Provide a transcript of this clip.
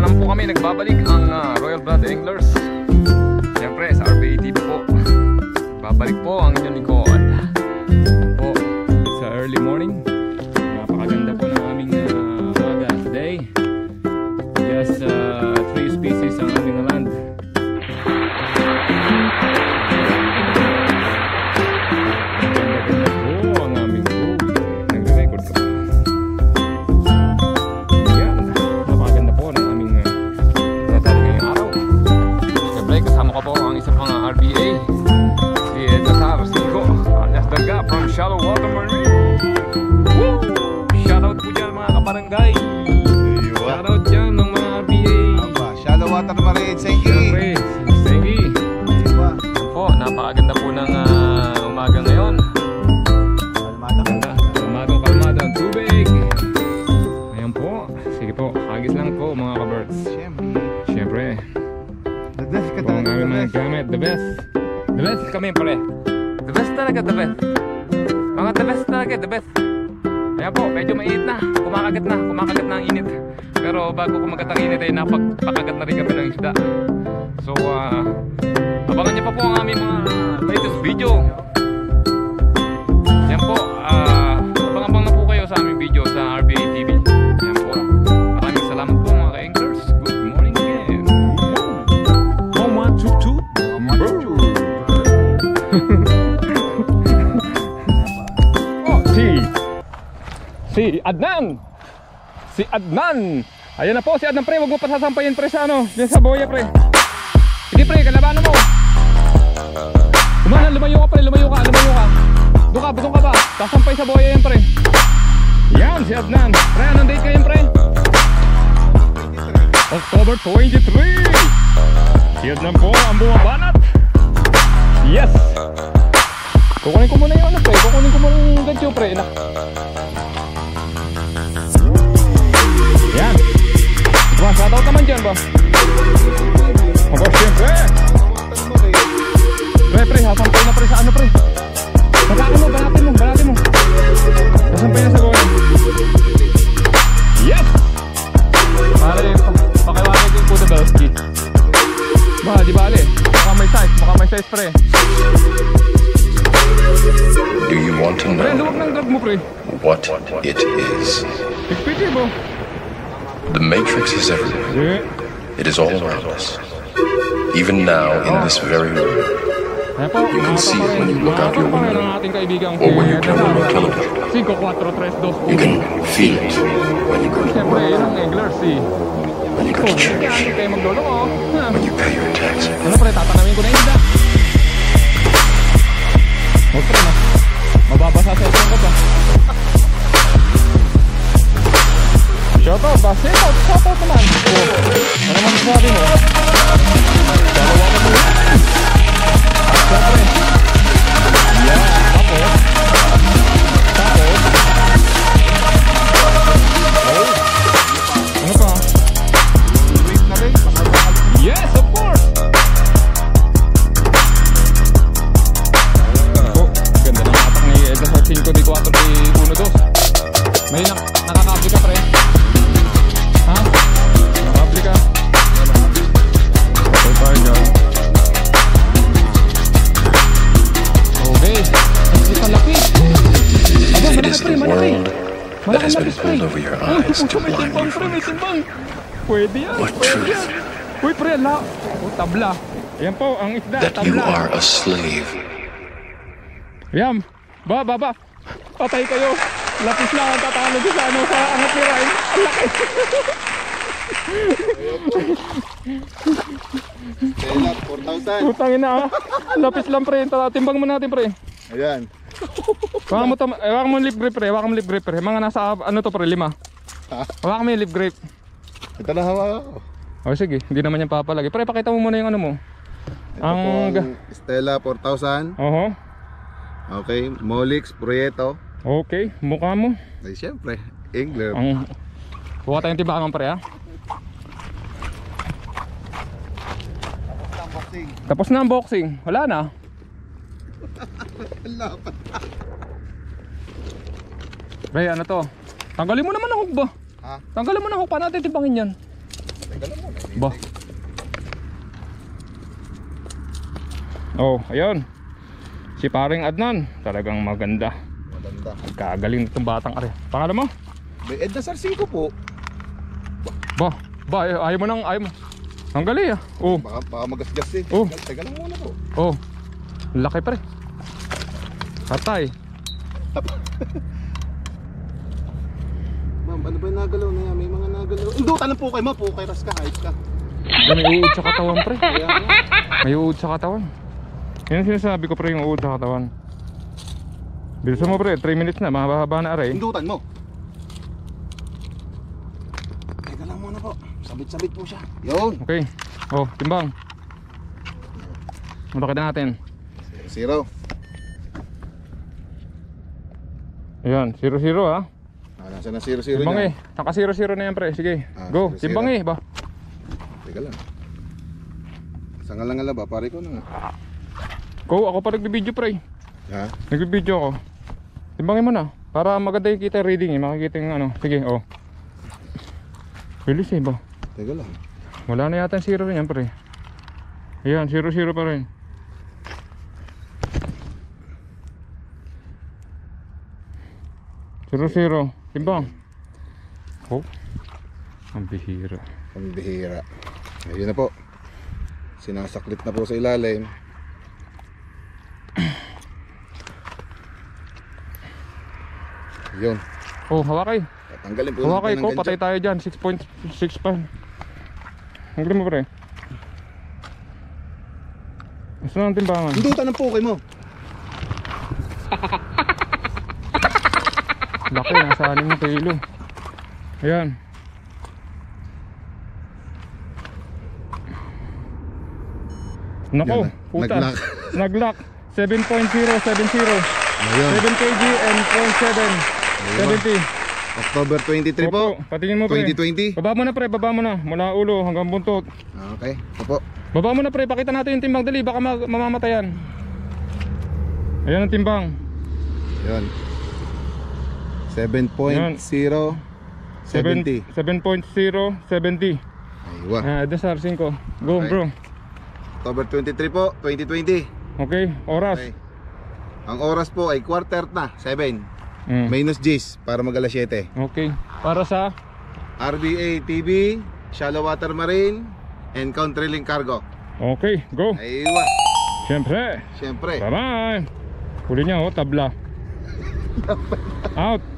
naman po kami nagbabalik ang Royal Blood Anglers. Siyempre sa RBA TV po. Babalik po ang inyong lingkod. Po, it's early morning. Napakaganda po ng aming umaga today. Yes, 3 species ang aming land. Shallow Water Marine. Woo! Shoutout po dyan mga kabarangay. Shoutout dyan ng mga RBA. Shallow Water Marine, Sengi. Sengi. Po, napakaganda po ng umaga ngayon. Kalmadong kalmado ang tubig. Ayan po. Sige po, hagis lang po mga kabirds. Siyempre. The best ka po ang talaga. aming mga gamit. The best. The best kami pala. The best talaga, the best. Mga the best talaga, the best. Ayan po, medyo mainit na. Kumakagat na ang init. Pero bago kumagat ang init ay napagpakagat na rin kami ng isda. So, abangan niyo pa po ang aming mga latest video. Ayan po, abang-abang na po kayo sa aming video sa RBA TV. Ayan po. Maraming salamat po mga ka-anglers. Good morning again. Mama tutu. Mama tutu. Si Adnan! Si Adnan! Ayan na po si Adnan pre, huwag mo pa sasampayin pre sa ano, dyan sa boya pre. Sige pre, kalabanan mo. Kumana, lumayo ka pre, lumayo ka. Doon ka ba? Sasampay sa boya yan pre. Yan si Adnan. Pre, anong date kayo pre? October 23! Si Adnan po ang bumabanat. Yes! Kukunin ko muna yung ano pre, kukunin ko muna yung gancho pre. Yan. Diba, shoutout naman dyan ba? Aba, siyempre. Pre, hasampay na pre sa ano pre. Balatin mo. Hasampay na sa goal. Yes! Pakiwagay din po the Belsky. Ba, di bale. Mukha may size pre. Do you want to know pre, luwag ng drag mo pre. what it is? Pipiti mo. The Matrix is everywhere. It is all around us. Even now, in this very room. You can see it when you look out your window, or when you turn on your television. You can feel it when you go to work, when you go to church, when you pay your taxes. Ano pre, tatanawin ko na isda. Huwag pre, mababasa sa ito ko pa. Shoutout ba? Shoutout naman. Ano naman sabi mo? Dalawa ka mo. At syempre. Yan. Tapos. Oh. Ano pa? Yes, of course. Oh, ganda ng atak ni Edna sa 5 di 4 di 1 2. May nakakabli ka pre. Ha? Nakabli ka? Okay. Ang palaki. It is the world that has been pulled over your eyes to blind you from the truth. Pwede yan. What truth? Uy pre, tabla. Yan po, ang isda, That tabla. you are a slave. Yan. Ba. Patay kayo. Lapis lang ang tatalo sa ano, sa angat ni Ryan. Ang laki. Stella, 4,000. Putangin na ha. Lapis lang pre. Timbang mo natin pre. Ayan. Hawakan mo lip grip pre. Mga nasa ano to pre, 5. Hawakan mo yung lip grip. Ito na hawa ako. O sige, hindi naman yan papalagi. Pre, pakita mo muna yung ano mo. Ito po ang Stella 4,000. Oho. Okay, Molix, Proyecto. Okay, mukha mo. Ay syempre, angler. Kuha tayong timbangan pre ha. Tapos na ang boxing. Wala na. Pre, ano to? Tanggalin mo naman ang hook ba? Ha? Tanggalin mo na hook pa natin timbangin yan. Tagalan mo na. Ba. Oh, ayun. Si paring Adnan, talagang maganda. Maganda. Kagaling itong batang are. Pangalan mo? Edna Sarsico po. Ba, ayaw mo nang, ayaw mo. Ang galing ah. Oh, Baka magasgas eh. Oh. Tagalan muna po. oh. Laki pa rin. Patay. Ma'am, ano ba yung nagalaw na yan? May mga nagalaw. Indutan ng pukay mo. Pukay, ras ka, hayop ka. May uod sa katawan pre. Kaya nga. May uod sa katawan. Yan ang sinasabi ko pre, yung uod sa katawan. Bilisan mo pre, 3 minutes na, mahaba na aray. Indutan mo. Teka lang muna po. Sabit-sabit po siya. Yun. Okay. Oh, timbang. Malaki na natin. 0. Ayan, 0-0 ha. Nasa na 0-0 Timbang na. eh. Naka 0-0 na yan pre. Sige. Ah, Go. 0-0. Timbang eh ba? Teka lang. Sangalang ba? Pare ko na nga. Go, ako pa nagbibideo pre. Ha? Nagbibideo ako. Timbangin mo na. Para maganda yung kita reading eh. Makikita yung ano. Sige, oh. Bilis eh ba? Teka lang. Wala na yata yung 0 rin yan pre. Ayan, 0-0 pa rin. Zero. Timbang. Oh. Ang bihira. Ang bihira. Ayun na po. Sinasaklit na po sa ilalim. Yun. Oh, hawakay. Tatanggalin po Hawakay natin ko, ang patay ganyan. tayo dyan. 6.6 pa. Ang galing mo pre. Gusto na ang timbangan. Indutan ng pukay mo. Laki, nasa 6 kilo. Ayan. Nako, Yan na. puta. Nag-lock. Nag-lock. 7.070. Ayun. 7 kg and 0.7. 70. October 23 po. Opo, patingin mo pre. 2020. Baba mo na pre, baba mo na. Mula ulo hanggang buntot. Okay. Ito po. Baba mo na pre, pakita natin yung timbang. Dali, baka mamamatayan. Ayan ang timbang. Yun. 7.070. 7.070. Aywa. Doon sa R5. Go Okay. bro. October 23 po, 2020. Okay, oras. Okay. Ang oras po ay quarter na, 7. Mm. Minus G's para mag alas 7. Okay. Para sa RBA TV, Shallow Water Marine, and Countrylink Cargo. okay, go. Aywa. Siyempre. Siyempre. Bye-bye. Huli niya oh, tabla. Out.